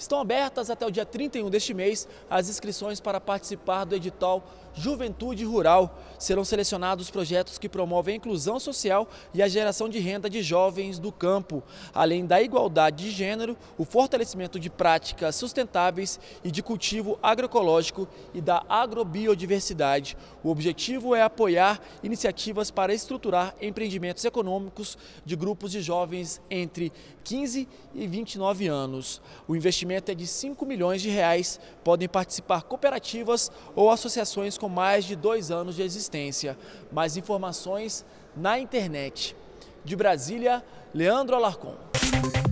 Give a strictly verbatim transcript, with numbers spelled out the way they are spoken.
Estão abertas até o dia trinta e um deste mês as inscrições para participar do edital Juventude Rural. Serão selecionados projetos que promovem a inclusão social e a geração de renda de jovens do campo, além da igualdade de gênero, o fortalecimento de práticas sustentáveis e de cultivo agroecológico e da agrobiodiversidade. O objetivo é apoiar iniciativas para estruturar empreendimentos econômicos de grupos de jovens entre quinze e vinte e nove anos. O investimento é de cinco milhões de reais. Podem participar cooperativas ou associações com mais de dois anos de existência. Mais informações na internet. De Brasília, Leandro Alarcon.